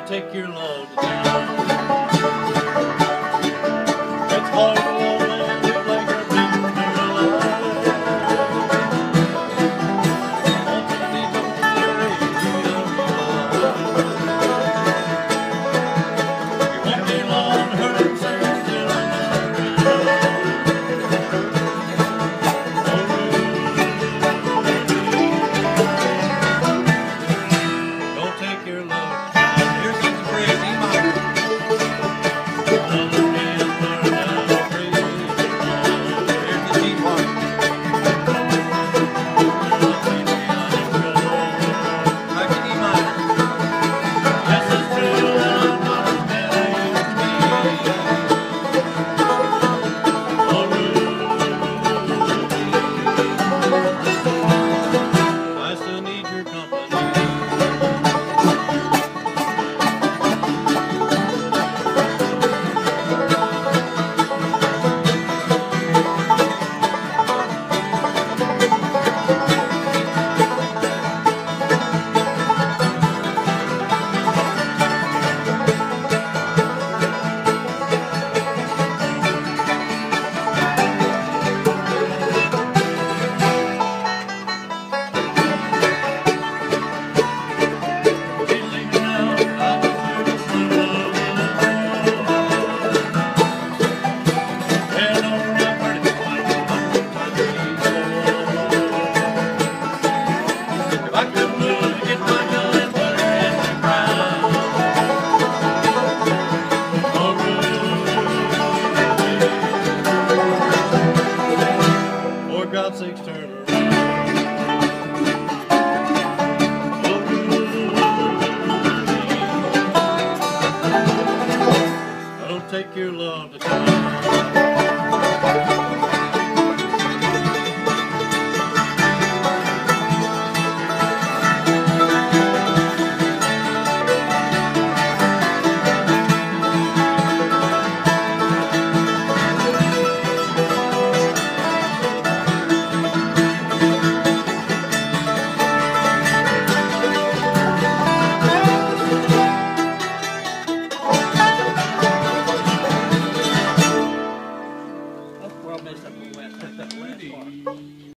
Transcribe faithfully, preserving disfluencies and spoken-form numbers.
take your love to town. It's hard to love man who like her been their life. Won't you leave them to the radio? You won't be long heard singing till I'm around. Don't take your love. Here comes the bridge, E minor. Another man learned how to breathe. Here's the G part. Back to E minor. Yes, it's true that I'm not as bad as I used to be. Oh, Ruby, I still need your company. For God's sakes, turn around. Oh, Ruby, I don't take your love to town.